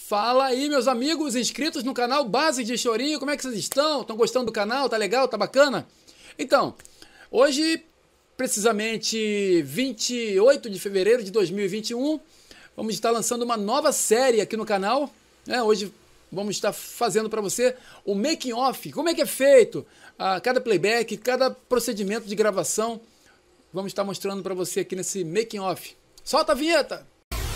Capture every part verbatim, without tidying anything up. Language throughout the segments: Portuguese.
Fala aí, meus amigos inscritos no canal Bases de Chorinho, como é que vocês estão? Estão gostando do canal? Tá legal? Tá bacana? Então, hoje, precisamente vinte e oito de fevereiro de dois mil e vinte e um, vamos estar lançando uma nova série aqui no canal, né? Hoje vamos estar fazendo para você o making off, como é que é feito, ah, cada playback, cada procedimento de gravação, vamos estar mostrando para você aqui nesse making off. Solta a vinheta!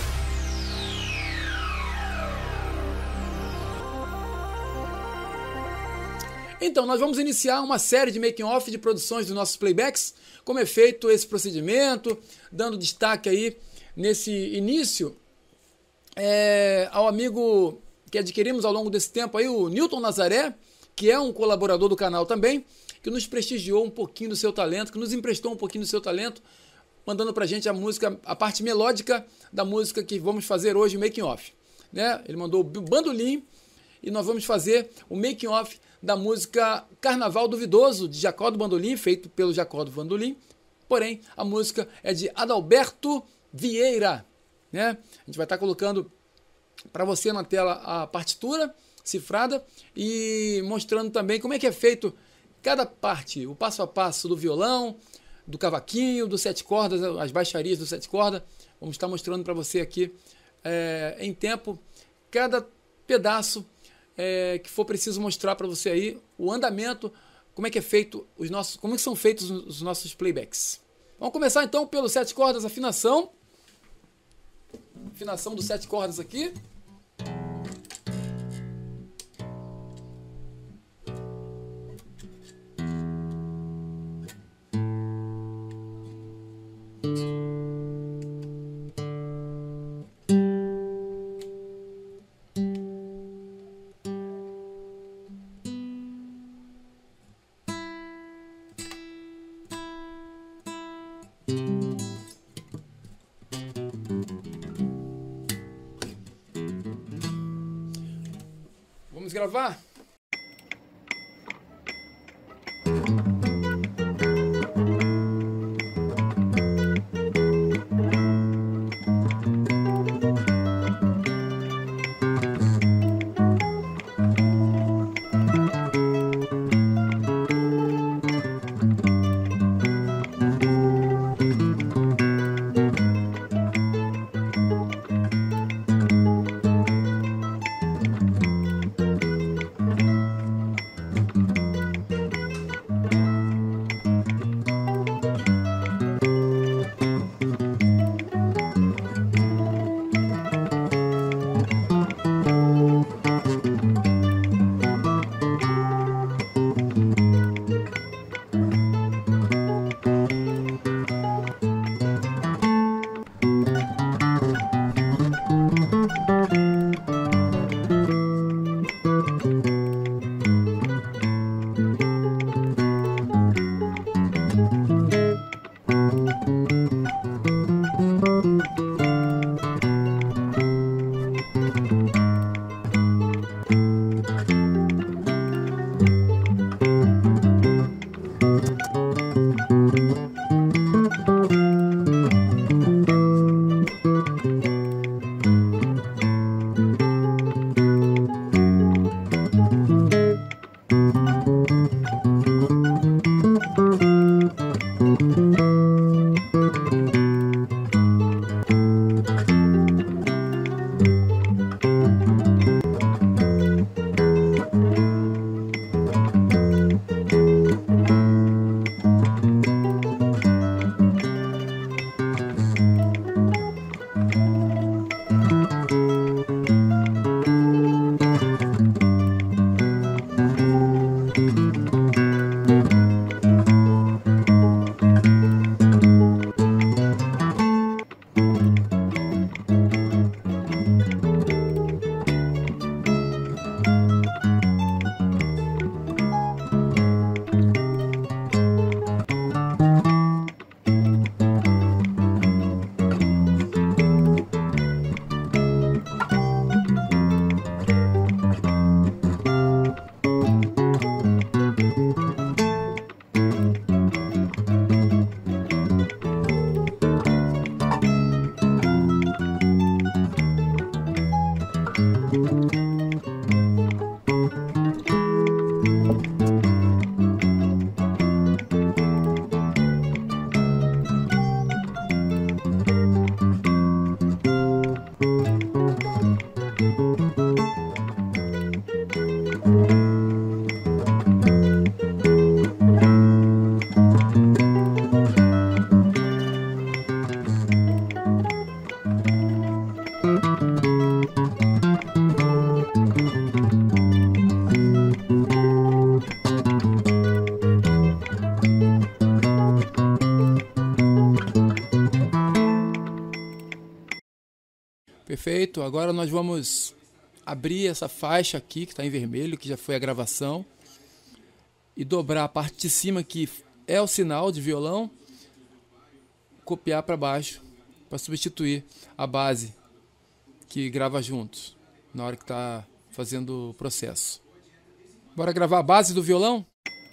Então, nós vamos iniciar uma série de making-off de produções dos nossos playbacks, como é feito esse procedimento, dando destaque aí nesse início é, ao amigo que adquirimos ao longo desse tempo aí, o Newton Nazaré, que é um colaborador do canal também, que nos prestigiou um pouquinho do seu talento, que nos emprestou um pouquinho do seu talento, mandando pra gente a música, a parte melódica da música que vamos fazer hoje, o making-off, né? Ele mandou o bandolim e nós vamos fazer o making-off da música Carnaval Duvidoso, de Jacó do Bandolim, feito pelo Jacó do Bandolim, porém, a música é de Adalberto Vieira, né? A gente vai estar colocando para você na tela a partitura cifrada e mostrando também como é que é feito cada parte, o passo a passo do violão, do cavaquinho, do sete cordas, as baixarias do sete cordas. Vamos estar mostrando para você aqui é, em tempo cada pedaço É, que for preciso mostrar para você aí o andamento, como é que é feito os nossos, como é que são feitos os nossos playbacks. Vamos começar então pelo sete cordas, afinação, afinação do sete cordas aqui. Vamos gravar? Perfeito, agora nós vamos abrir essa faixa aqui que está em vermelho, que já foi a gravação, e dobrar a parte de cima que é o sinal de violão, copiar para baixo para substituir a base que grava juntos na hora que está fazendo o processo. Bora gravar a base do violão?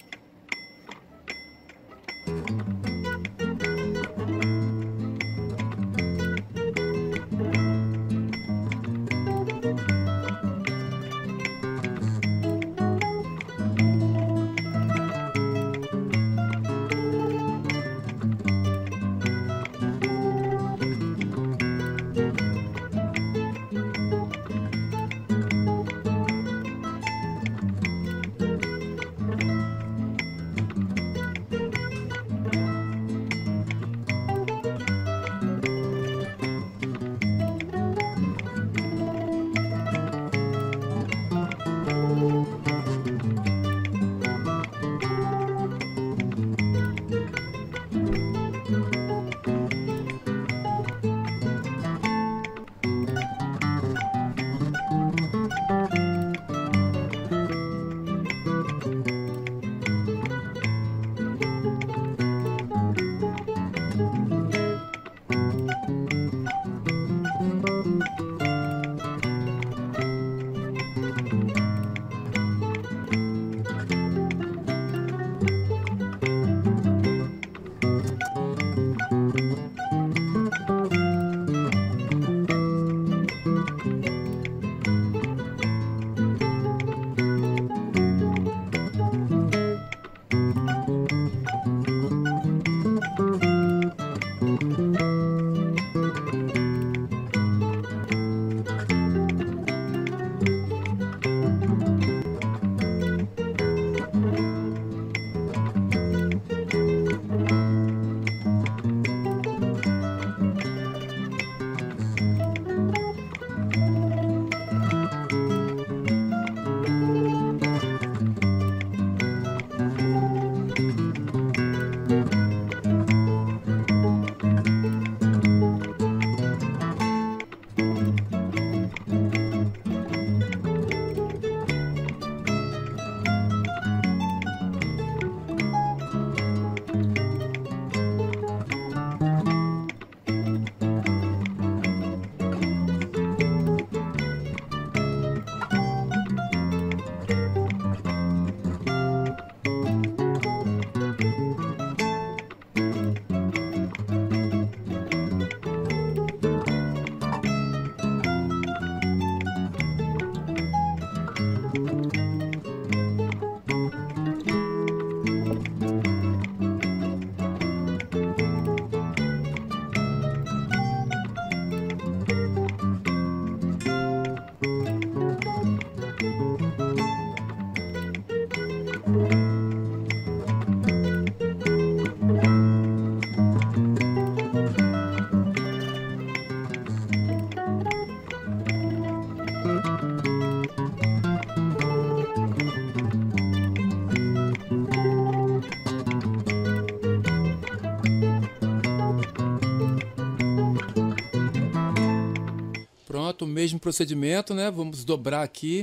Pronto, o mesmo procedimento, né? Vamos dobrar aqui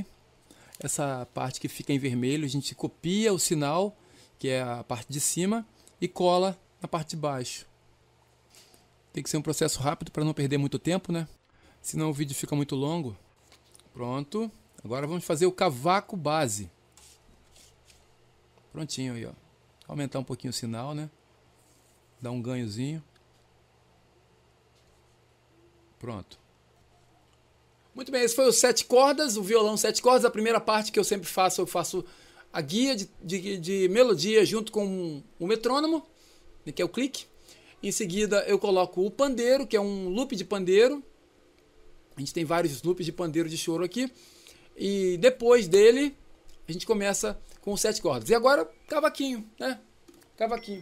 essa parte que fica em vermelho. A gente copia o sinal, que é a parte de cima, e cola na parte de baixo. Tem que ser um processo rápido para não perder muito tempo, né? Senão o vídeo fica muito longo. Pronto. Agora vamos fazer o cavaco base. Prontinho aí, ó. Aumentar um pouquinho o sinal, né? Dar um ganhozinho. Pronto. Muito bem, esse foi o sete cordas, o violão sete cordas. A primeira parte que eu sempre faço, eu faço a guia de, de, de melodia junto com o metrônomo, que é o clique. Em seguida eu coloco o pandeiro, que é um loop de pandeiro. A gente tem vários loops de pandeiro de choro aqui. E depois dele, a gente começa com os sete cordas. E agora, cavaquinho, né? Cavaquinho.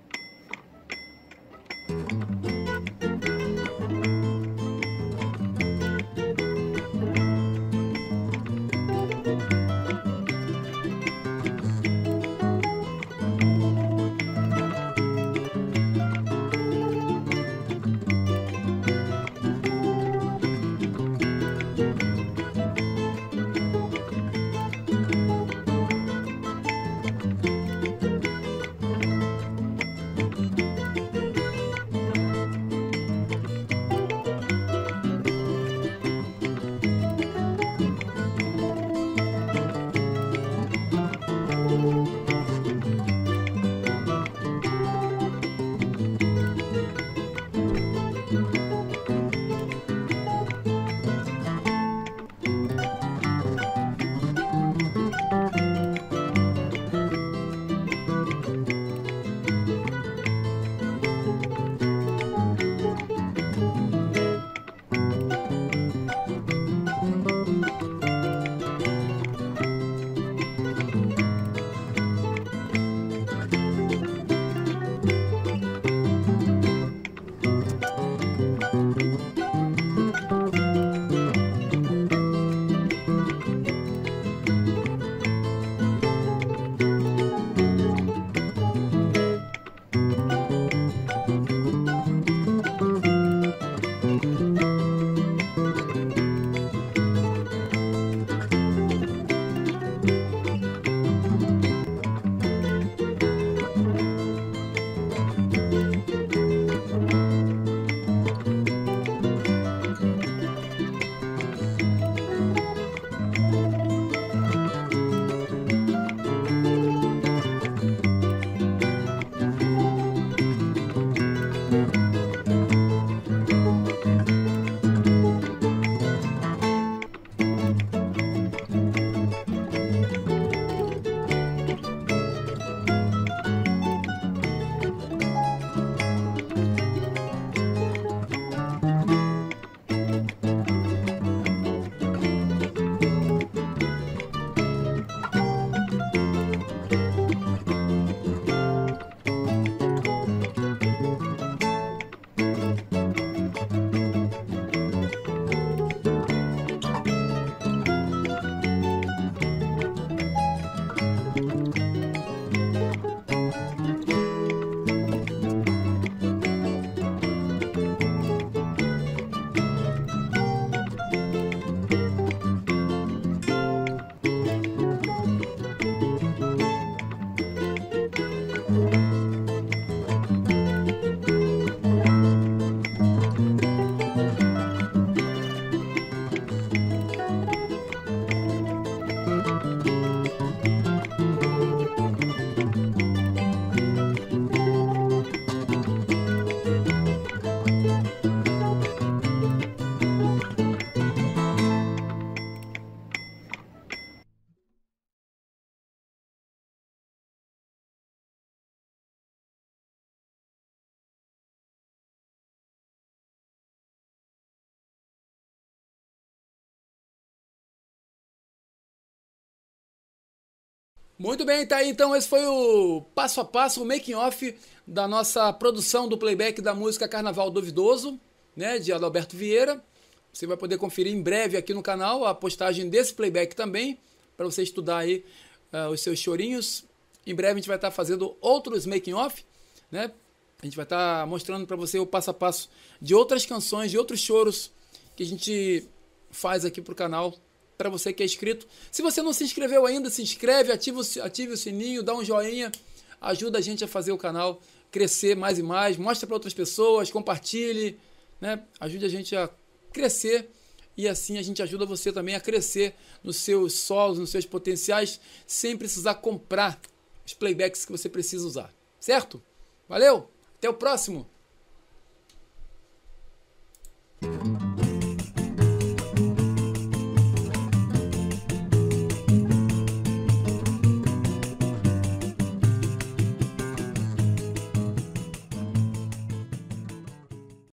Muito bem, tá aí então, esse foi o passo a passo, o making off da nossa produção do playback da música Carnaval Duvidoso, né, de Adalberto Vieira. Você vai poder conferir em breve aqui no canal a postagem desse playback também, para você estudar aí uh, os seus chorinhos. Em breve a gente vai estar fazendo outros making off, né? A gente vai estar mostrando para você o passo a passo de outras canções, de outros choros que a gente faz aqui pro canal, para você que é inscrito. Se você não se inscreveu ainda, se inscreve, ativa o, ative o sininho, dá um joinha, ajuda a gente a fazer o canal crescer mais e mais, mostra para outras pessoas, compartilhe, né? Ajude a gente a crescer e assim a gente ajuda você também a crescer nos seus solos, nos seus potenciais, sem precisar comprar os playbacks que você precisa usar, certo? Valeu, até o próximo!